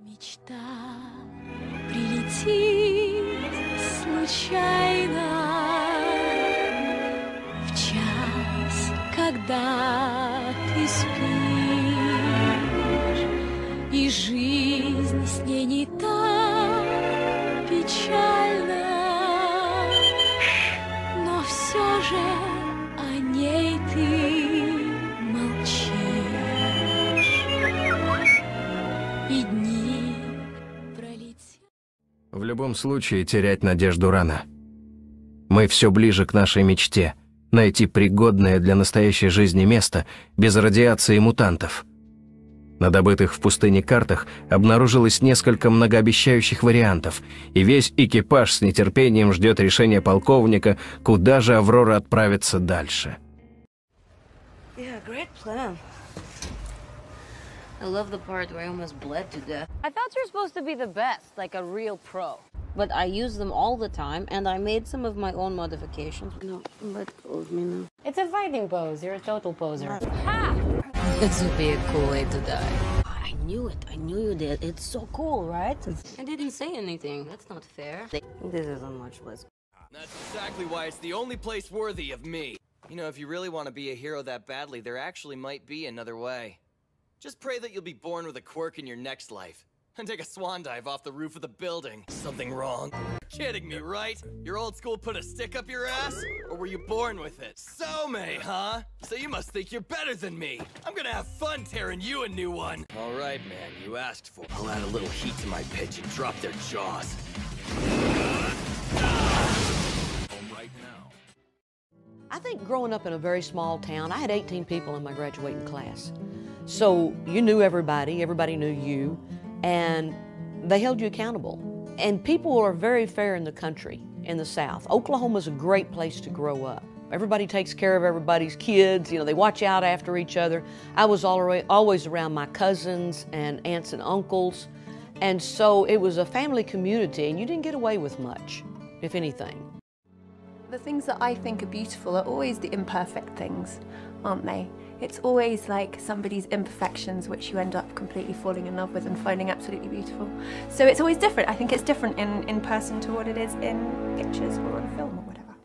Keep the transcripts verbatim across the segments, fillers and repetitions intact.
Мечта прилетит случайно в час, когда ты спишь, и жизнь с ней не так печальна, но все же о ней ты молчишь, и дни пролетят. В любом случае, терять надежду рано. Мы все ближе к нашей мечте — найти пригодное для настоящей жизни место без радиации мутантов. На добытых в пустыне картах обнаружилось несколько многообещающих вариантов, и весь экипаж с нетерпением ждет решения полковника, куда же Аврора отправится дальше. Yeah, great plan. I love the part where I almost bled to death. I thought you were supposed to be the best, like a real pro. But I use them all the time, and I made some of my own modifications. No, let go of me now. It's a fighting pose. You're a total poser. Ha! This would be a cool way to die. I knew it. I knew you did. It's so cool, right? I didn't say anything. That's not fair. This isn't much less. That's exactly why it's the only place worthy of me. You know, if you really want to be a hero that badly, there actually might be another way. Just pray that you'll be born with a quirk in your next life. And take a swan dive off the roof of the building. Something wrong? You're kidding me, right? Your old school put a stick up your ass? Or were you born with it? So May, huh? So you must think you're better than me. I'm gonna have fun tearing you a new one. All right, man, you asked for it. I'll add a little heat to my pitch and drop their jaws. Right now. I think growing up in a very small town, I had eighteen people in my graduating class. So you knew everybody, everybody knew you, and they held you accountable. And people are very fair in the country, in the South. Oklahoma's a great place to grow up. Everybody takes care of everybody's kids, you know, they watch out after each other. I was always around my cousins and aunts and uncles, and so it was a family community, and you didn't get away with much, if anything. The things that I think are beautiful are always the imperfect things, aren't they? It's always like somebody's imperfections which you end up completely falling in love with and finding absolutely beautiful. So it's always different. I think it's different in, in person to what it is in pictures or on film or whatever.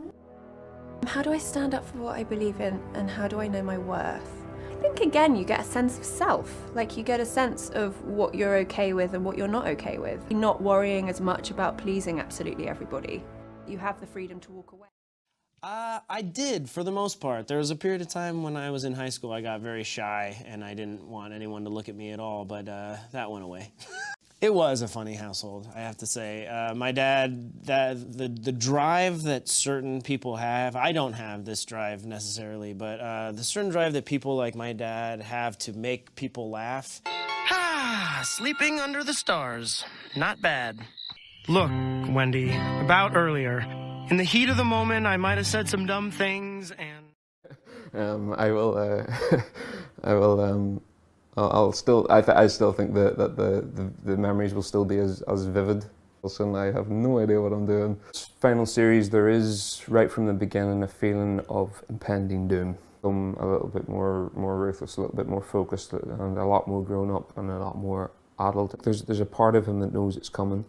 How do I stand up for what I believe in, and how do I know my worth? I think again you get a sense of self, like you get a sense of what you're okay with and what you're not okay with. You're not worrying as much about pleasing absolutely everybody. You have the freedom to walk away. Uh, I did, for the most part. There was a period of time when I was in high school I got very shy and I didn't want anyone to look at me at all, but uh, that went away. It was a funny household, I have to say. Uh, my dad, that, the, the drive that certain people have, I don't have this drive necessarily, but uh, the certain drive that people like my dad have to make people laugh. Ah, sleeping under the stars. Not bad. Look, Wendy, about earlier. In the heat of the moment, I might have said some dumb things, and... Um, I will, uh, I will, um, I'll, I'll still, I, th I still think that, that the, the, the memories will still be as, as vivid. Also, I have no idea what I'm doing. Final series, there is, right from the beginning, a feeling of impending doom. I'm a little bit more, more ruthless, a little bit more focused, and a lot more grown up, and a lot more adult. There's, there's a part of him that knows it's coming,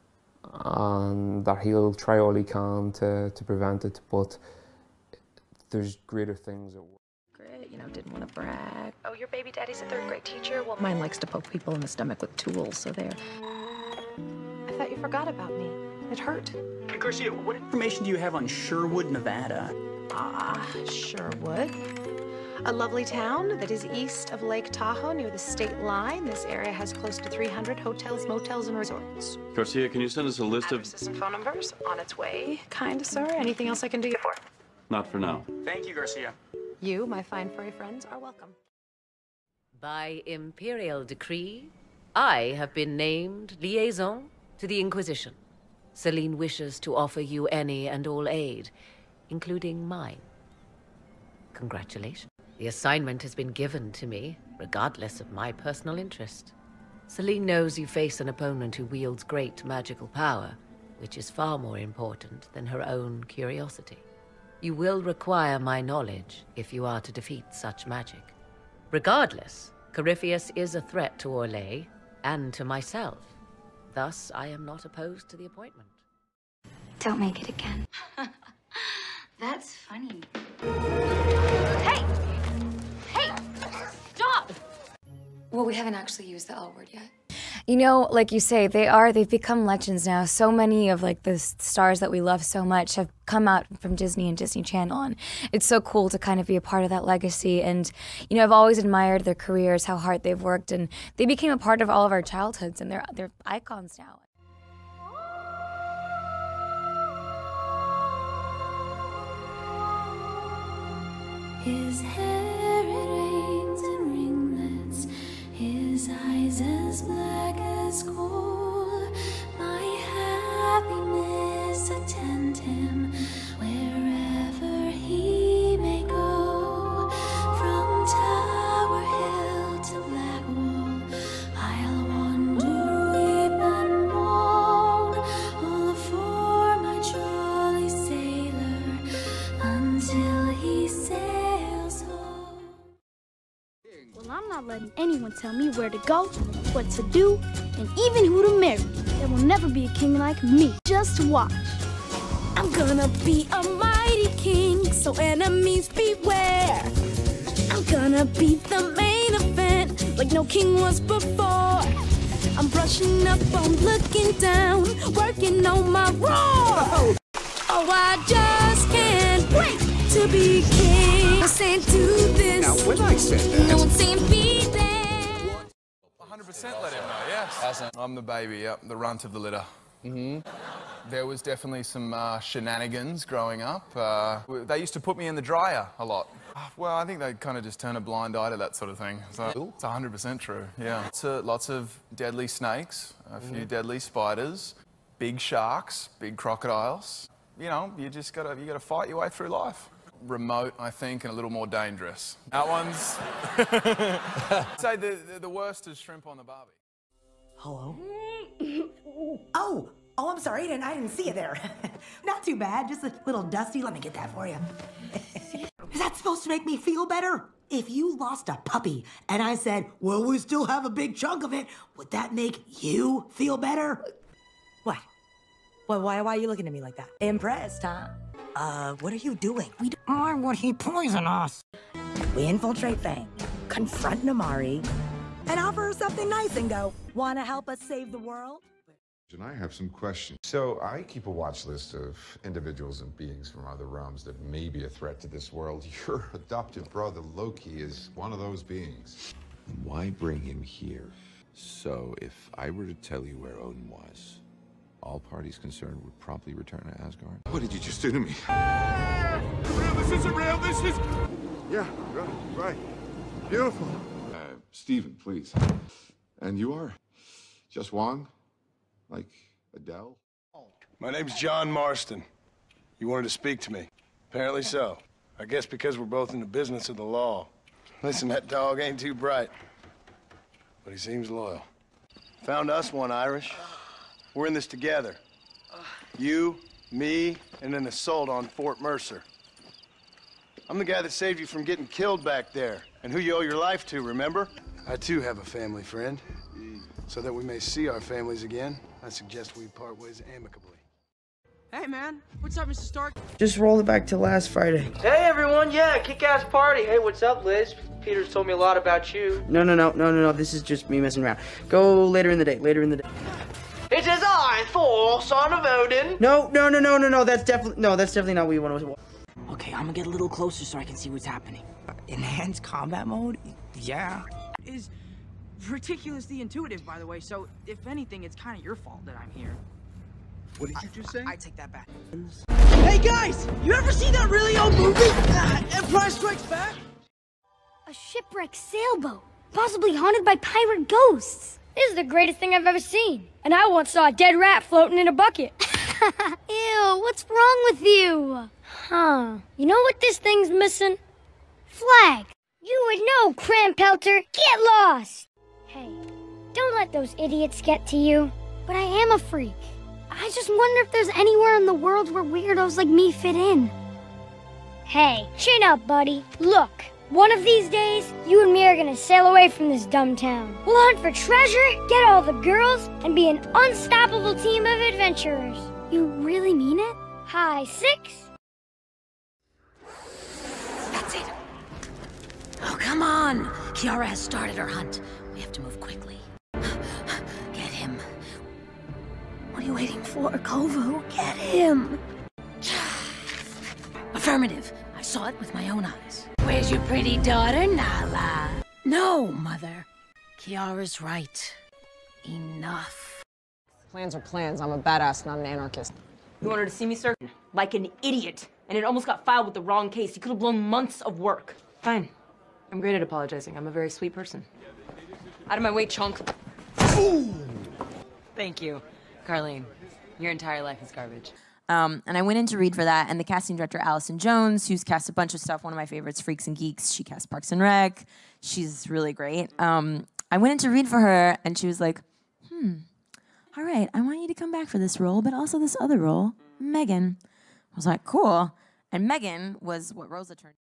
and that he'll try all he can to, to prevent it, but there's greater things at work. Great, you know, didn't want to brag. Oh, your baby daddy's a third grade teacher? Well, mine likes to poke people in the stomach with tools, so there. I thought you forgot about me. It hurt. Hey, Garcia, what information do you have on Sherwood, Nevada? Ah, Sherwood. A lovely town that is east of Lake Tahoe near the state line. This area has close to three hundred hotels, motels, and resorts. Garcia, can you send us a list of... Addresses and phone numbers on its way. Kind, sir. Anything else I can do you for? Not for now. Thank you, Garcia. You, my fine furry friends, are welcome. By imperial decree, I have been named liaison to the Inquisition. Celine wishes to offer you any and all aid, including mine. Congratulations. The assignment has been given to me, regardless of my personal interest. Celine knows you face an opponent who wields great magical power, which is far more important than her own curiosity. You will require my knowledge if you are to defeat such magic. Regardless, Corypheus is a threat to Orlais, and to myself. Thus, I am not opposed to the appointment. Don't make it again. That's funny. Hey! Hey! Stop! Well, we haven't actually used the L word yet. You know, like you say, they are, they've become legends now. So many of like the stars that we love so much have come out from Disney and Disney Channel, and it's so cool to kind of be a part of that legacy. And, you know, I've always admired their careers, how hard they've worked, and they became a part of all of our childhoods, and they're, they're icons now. His hair, it hangs in ringlets, his eyes as black as coal. My happiness attend him wherever he may go. From Tower Hill to Blackwall, I'll wander, weep and moan, all for my jolly sailor until he sails home. Well, I'm not letting anyone tell me where to go, what to do, and even who to marry. There will never be a king like me. Just watch. I'm gonna be a mighty king, so enemies beware. I'm gonna be the main event, like no king was before. I'm brushing up on looking down, working on my roar. Oh, I just can't wait to be king. I'm saying do this. Now, when I said that, No one's saying be there. one hundred percent let him know, yes. I'm the baby, yep, the runt of the litter. Mm-hmm. There was definitely some uh, shenanigans growing up. Uh, they used to put me in the dryer a lot. Well, I think they kind of just turn a blind eye to that sort of thing. So it's one hundred percent true, yeah. Lots of, lots of deadly snakes, a few Mhm. deadly spiders, big sharks, big crocodiles. You know, you just gotta, you gotta fight your way through life. Remote, I think, and a little more dangerous. That one's... Say the, the, the worst is shrimp on the barbie. Hello? Oh, oh, I'm sorry, I didn't, I didn't see you there. Not too bad, just a little dusty. Let me get that for you. Is that supposed to make me feel better? If you lost a puppy and I said, well, we still have a big chunk of it, would that make you feel better? What? Well, why, why are you looking at me like that? Impressed, huh? Uh, what are you doing? We Why would he poison us? We infiltrate Fang, confront Namari, and offer her something nice and go, wanna help us save the world? And I have some questions. So I keep a watch list of individuals and beings from other realms that may be a threat to this world. Your adopted brother, Loki, is one of those beings. Why bring him here? So if I were to tell you where Odin was, all parties concerned would promptly return to Asgard? What did you just do to me? real, this isn't real, this is... Yeah, right, right. Beautiful. Uh, Stephen, please. And you are? Just Wong? Like Adele? My name's John Marston. You wanted to speak to me? Apparently so. I guess because we're both in the business of the law. Listen, that dog ain't too bright, but he seems loyal. Found us one, Irish. We're in this together. You, me, and an assault on Fort Mercer. I'm the guy that saved you from getting killed back there, and who you owe your life to, remember? I too have a family friend. So that we may see our families again, I suggest we part ways amicably. Hey, man. What's up, Mister Stark? Just roll it back to last Friday. Hey, everyone. Yeah, kick-ass party. Hey, what's up, Liz? Peter's told me a lot about you. No, no, no, no, no, no. This is just me messing around. Go later in the day. Later in the day. It says I, Thor, son of Odin. No, no, no, no, no, no. That's definitely no. That's definitely not what you want to. Okay, I'm gonna get a little closer so I can see what's happening. Enhanced combat mode? Yeah. Is ridiculously intuitive, by the way, so if anything, it's kind of your fault that I'm here. What did you just say? I, I take that back. Hey, guys! You ever seen that really old movie? Uh, Empire Strikes Back? A shipwrecked sailboat, possibly haunted by pirate ghosts. This is the greatest thing I've ever seen. And I once saw a dead rat floating in a bucket. Ew, what's wrong with you? Huh. You know what this thing's missing? Flag. You would know, Crampelter. Get lost! Hey, don't let those idiots get to you. But I am a freak. I just wonder if there's anywhere in the world where weirdos like me fit in. Hey, chin up, buddy. Look, One of these days, you and me are gonna sail away from this dumb town. We'll hunt for treasure, get all the girls, and be an unstoppable team of adventurers. You really mean it? High six? That's it. Oh, come on. Kiara has started her hunt. We have to move quickly. Get him. What are you waiting for, Kovu? Get him. Affirmative. I saw it with my own eyes. Where's your pretty daughter, Nala? No, Mother. Kiara's right. Enough. Plans are plans. I'm a badass, not an anarchist. You wanted to see me, sir? Like an idiot. And it almost got filed with the wrong case. You could have blown months of work. Fine. I'm great at apologizing. I'm a very sweet person. Out of my way, chunk. Ooh. Thank you, Carlene. Your entire life is garbage. Um, and I went in to read for that, and the casting director, Allison Jones, who's cast a bunch of stuff, one of my favorites, Freaks and Geeks, she cast Parks and Rec. She's really great. Um, I went in to read for her, and she was like, hmm, all right, I want you to come back for this role, but also this other role, Megan. I was like, cool. And Megan was what Rosa turned